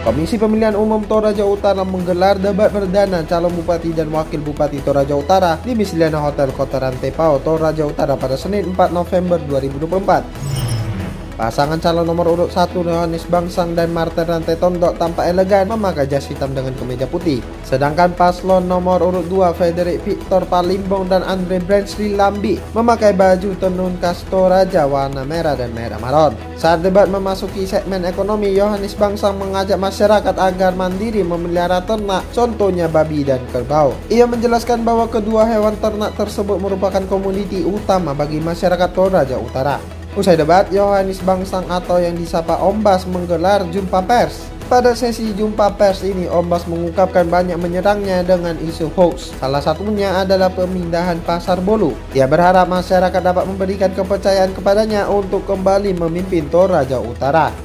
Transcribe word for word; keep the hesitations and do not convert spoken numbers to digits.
Komisi Pemilihan Umum Toraja Utara menggelar debat perdana calon bupati dan wakil bupati Toraja Utara di Misliana Hotel Kota Rantepao, Toraja Utara pada Senin empat November dua ribu dua puluh empat. Pasangan calon nomor urut satu Yohanes Bangsang dan Martin Rantai Tondok tampak elegan memakai jas hitam dengan kemeja putih. Sedangkan paslon nomor urut dua Frederick Victor Palimbong dan Andre Bransley Lambi memakai baju tenun khas Toraja warna merah dan merah maron. Saat debat memasuki segmen ekonomi, Yohanes Bangsang mengajak masyarakat agar mandiri memelihara ternak, contohnya babi dan kerbau. Ia menjelaskan bahwa kedua hewan ternak tersebut merupakan komoditi utama bagi masyarakat Toraja Utara. Usai debat, Yohanes Bangsang atau yang disapa Ombas menggelar jumpa pers. Pada sesi jumpa pers ini, Ombas mengungkapkan banyak menyerangnya dengan isu hoax. Salah satunya adalah pemindahan Pasar Bolu. Ia berharap masyarakat dapat memberikan kepercayaan kepadanya untuk kembali memimpin Toraja Utara.